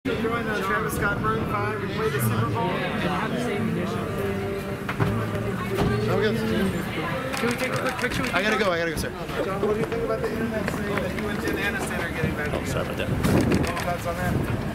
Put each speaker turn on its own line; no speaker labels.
Join Travis Scott Maroon 5. We played the Super Bowl.
And have the same edition.
Can we take a quick picture with you? I gotta go, sir.
John, what do you think about the internet saying that you and Jen Aniston are getting back together?
Sorry about that.
Any thoughts on that?